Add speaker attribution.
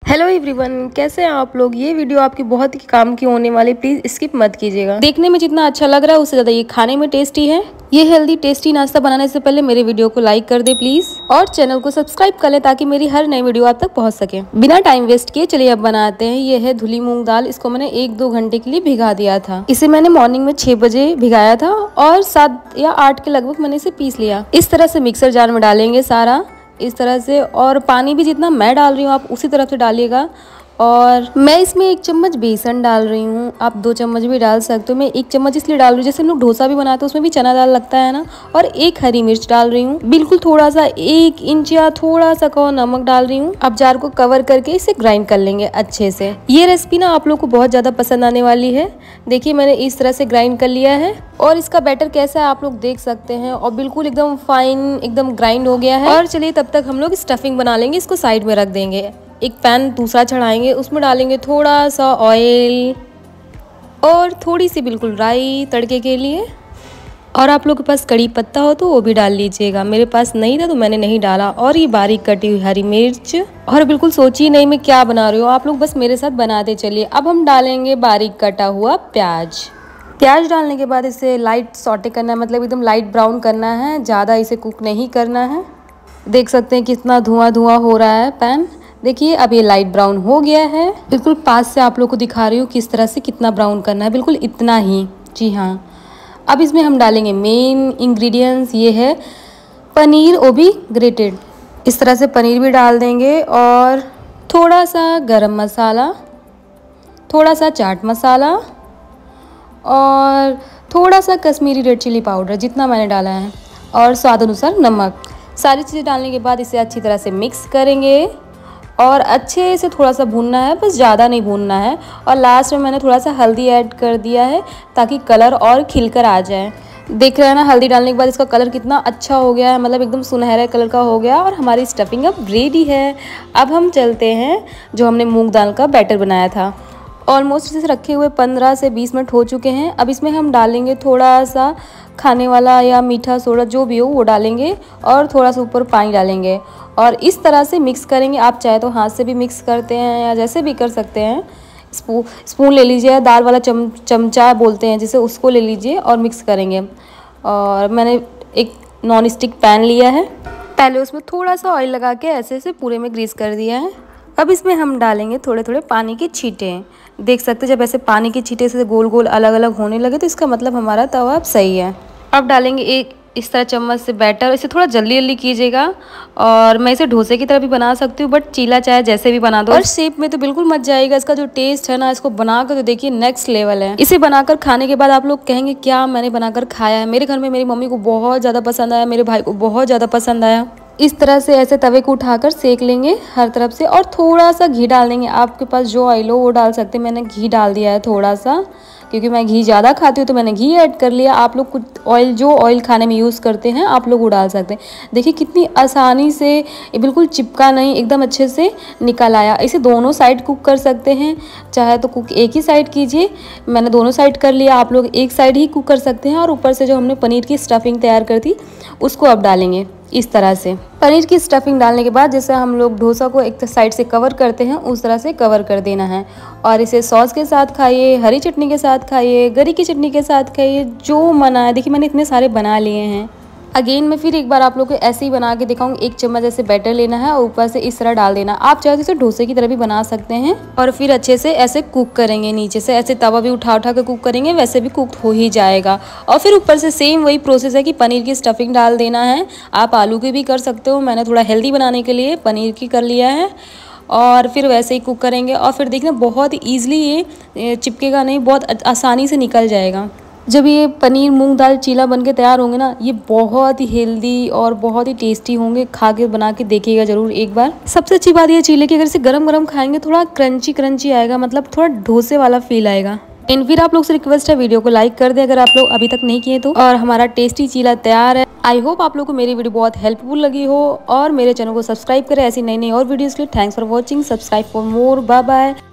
Speaker 1: Hello everyone, कैसे हैं आप लोग। ये वीडियो आपकी बहुत ही काम की होने वाली, प्लीज स्किप मत कीजिएगा। देखने में जितना अच्छा लग रहा है उससे ज्यादा ये खाने में टेस्टी है। ये हेल्दी टेस्टी नाश्ता बनाने से पहले मेरे वीडियो को लाइक कर दे प्लीज, और चैनल को सब्सक्राइब कर ले ताकि मेरी हर नई वीडियो आप तक पहुंच सके। बिना टाइम वेस्ट किए चलिए अब बनाते हैं। ये है धुली मूंग दाल। इसको मैंने 1-2 घंटे के लिए भिगा दिया था। इसे मैंने मॉर्निंग में 6 बजे भिगाया था और 7 या 8 के लगभग मैंने इसे पीस लिया। इस तरह से मिक्सर जार में डालेंगे सारा इस तरह से, और पानी भी जितना मैं डाल रही हूँ आप उसी तरह से डालिएगा। और मैं इसमें 1 चम्मच बेसन डाल रही हूँ, आप 2 चम्मच भी डाल सकते हो। मैं 1 चम्मच इसलिए डाल रही हूँ, जैसे हम लोग डोसा भी बनाते हैं उसमें भी चना दाल लगता है ना। और 1 हरी मिर्च डाल रही हूँ, बिल्कुल थोड़ा सा 1 इंच या थोड़ा सा कहो नमक डाल रही हूँ। अब जार को कवर करके इसे ग्राइंड कर लेंगे अच्छे से। ये रेसिपी ना आप लोग को बहुत ज़्यादा पसंद आने वाली है। देखिए मैंने इस तरह से ग्राइंड कर लिया है और इसका बैटर कैसा है आप लोग देख सकते हैं, और बिल्कुल एकदम फाइन एकदम ग्राइंड हो गया है। और चलिए तब तक हम लोग स्टफिंग बना लेंगे, इसको साइड में रख देंगे। एक पैन दूसरा चढ़ाएंगे, उसमें डालेंगे थोड़ा सा ऑयल और थोड़ी सी बिल्कुल राई तड़के के लिए। और आप लोग के पास कड़ी पत्ता हो तो वो भी डाल लीजिएगा। मेरे पास नहीं था तो मैंने नहीं डाला। और ये बारीक कटी हुई हरी मिर्च, और बिल्कुल सोचिए नहीं मैं क्या बना रही हूँ, आप लोग बस मेरे साथ बनाते चलिए। अब हम डालेंगे बारीक कटा हुआ प्याज। प्याज डालने के बाद इसे लाइट सॉटे करना है, मतलब एकदम लाइट ब्राउन करना है, ज़्यादा इसे कुक नहीं करना है। देख सकते हैं कितना धुआं धुआं हो रहा है पैन। देखिए अब ये लाइट ब्राउन हो गया है। बिल्कुल पास से आप लोग को दिखा रही हूँ किस तरह से कितना ब्राउन करना है, बिल्कुल इतना ही। जी हाँ, अब इसमें हम डालेंगे मेन इंग्रेडिएंट्स। ये है पनीर, वो भी ग्रेटेड। इस तरह से पनीर भी डाल देंगे, और थोड़ा सा गरम मसाला, थोड़ा सा चाट मसाला, और थोड़ा सा कश्मीरी रेड चिली पाउडर जितना मैंने डाला है, और स्वाद अनुसार नमक। सारी चीज़ें डालने के बाद इसे अच्छी तरह से मिक्स करेंगे और अच्छे से थोड़ा सा भूनना है, बस ज़्यादा नहीं भूनना है। और लास्ट में मैंने थोड़ा सा हल्दी ऐड कर दिया है ताकि कलर और खिलकर आ जाए। देख रहे हैं ना, हल्दी डालने के बाद इसका कलर कितना अच्छा हो गया है, मतलब एकदम सुनहरे कलर का हो गया। और हमारी स्टफिंग अब रेडी है। अब हम चलते हैं जो हमने मूंग दाल का बैटर बनाया था। ऑलमोस्ट इसे रखे हुए 15 से 20 मिनट हो चुके हैं। अब इसमें हम डालेंगे थोड़ा सा खाने वाला या मीठा सोडा जो भी हो वो डालेंगे, और थोड़ा सा ऊपर पानी डालेंगे और इस तरह से मिक्स करेंगे। आप चाहे तो हाथ से भी मिक्स करते हैं या जैसे भी कर सकते हैं। स्पून ले लीजिए, दाल वाला चमचा बोलते हैं जिसे, उसको ले लीजिए और मिक्स करेंगे। और मैंने एक नॉन स्टिक पैन लिया है, पहले उसमें थोड़ा सा ऑयल लगा के ऐसे ऐसे पूरे में ग्रीस कर दिया है। अब इसमें हम डालेंगे थोड़े थोड़े पानी के छींटे। देख सकते हैं जब ऐसे पानी के छींटे से गोल गोल अलग अलग होने लगे तो इसका मतलब हमारा तवा अब सही है। अब डालेंगे एक इस तरह चम्मच से बैटर। इसे थोड़ा जल्दी जल्दी कीजिएगा, और मैं इसे डोसे की तरह भी बना सकती हूँ, बट चीला चाहे जैसे भी बना दो। और शेप में तो बिल्कुल मच जाएगा। इसका जो टेस्ट है ना, इसको बनाकर तो देखिए नेक्स्ट लेवल है। इसे बनाकर खाने के बाद आप लोग कहेंगे क्या मैंने बनाकर खाया है। मेरे घर में मेरी मम्मी को बहुत ज़्यादा पसंद आया, मेरे भाई को बहुत ज़्यादा पसंद आया। इस तरह से ऐसे तवे को उठाकर सेक लेंगे हर तरफ से, और थोड़ा सा घी डाल देंगे। आपके पास जो ऑयल हो वो डाल सकते हैं। मैंने घी डाल दिया है थोड़ा सा, क्योंकि मैं घी ज़्यादा खाती हूँ तो मैंने घी ऐड कर लिया। आप लोग कुछ ऑयल जो ऑयल खाने में यूज़ करते हैं आप लोग वो डाल सकते हैं। देखिए कितनी आसानी से, ये बिल्कुल चिपका नहीं, एकदम अच्छे से निकल आया। इसे दोनों साइड कुक कर सकते हैं, चाहे तो कुक एक ही साइड कीजिए। मैंने दोनों साइड कर लिया, आप लोग एक साइड ही कुक कर सकते हैं। और ऊपर से जो हमने पनीर की स्टफिंग तैयार कर थी उसको अब डालेंगे इस तरह से। पनीर की स्टफिंग डालने के बाद जैसे हम लोग डोसा को एक साइड से कवर करते हैं उस तरह से कवर कर देना है। और इसे सॉस के साथ खाइए, हरी चटनी के साथ खाइए, गरी की चटनी के साथ खाइए, जो मना है। देखिए मैंने इतने सारे बना लिए हैं। अगेन मैं फिर एक बार आप लोग को ऐसे ही बना के दिखाऊंगी। 1 चम्मच ऐसे बैटर लेना है और ऊपर से इस तरह डाल देना। आप चाहे तो इसे डोसे की तरह भी बना सकते हैं। और फिर अच्छे से ऐसे कुक करेंगे, नीचे से ऐसे तवा भी उठा उठा के कुक करेंगे, वैसे भी कुक हो ही जाएगा। और फिर ऊपर से सेम वही प्रोसेस है कि पनीर की स्टफिंग डाल देना है। आप आलू की भी कर सकते हो, मैंने थोड़ा हेल्दी बनाने के लिए पनीर की कर लिया है। और फिर वैसे ही कुक करेंगे, और फिर देखना बहुत ईजिली ये चिपकेगा नहीं, बहुत आसानी से निकल जाएगा। जब ये पनीर मूंग दाल चीला बन के तैयार होंगे ना, ये बहुत ही हेल्दी और बहुत ही टेस्टी होंगे। खा के बना के देखिएगा जरूर एक बार। सबसे अच्छी बात ये चीले की अगर इसे गरम गरम खाएंगे थोड़ा क्रंची क्रंची आएगा, मतलब थोड़ा डोसे वाला फील आएगा। इन फिर आप लोग से रिक्वेस्ट है वीडियो को लाइक कर दे अगर आप लोग अभी तक नहीं किए तो। और हमारा टेस्टी चीला तैयार है। आई होप आप लोग को मेरी वीडियो बहुत हेल्पफुल लगी हो, और मेरे चैनल को सब्सक्राइब करें ऐसी नई नई और वीडियोस के लिए। Thanks for watching, subscribe for more, bye bye.